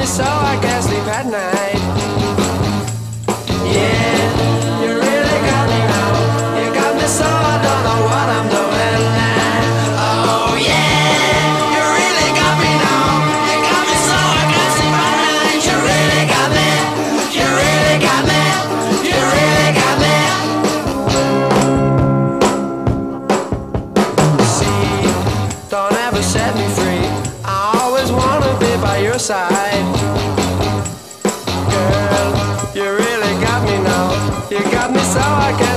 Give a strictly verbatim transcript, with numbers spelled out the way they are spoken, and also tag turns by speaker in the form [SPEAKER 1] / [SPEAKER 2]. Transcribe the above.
[SPEAKER 1] me so I can't sleep at night. Yeah, you really got me now. You got me so I don't know what I'm doing now. Oh yeah, you really got me now. You got me so I can't sleep at night. You really got me. You really got me. You really got me. See, don't ever set me free. I always wanna be by your side. Girl, you really got me now. You got me so I can't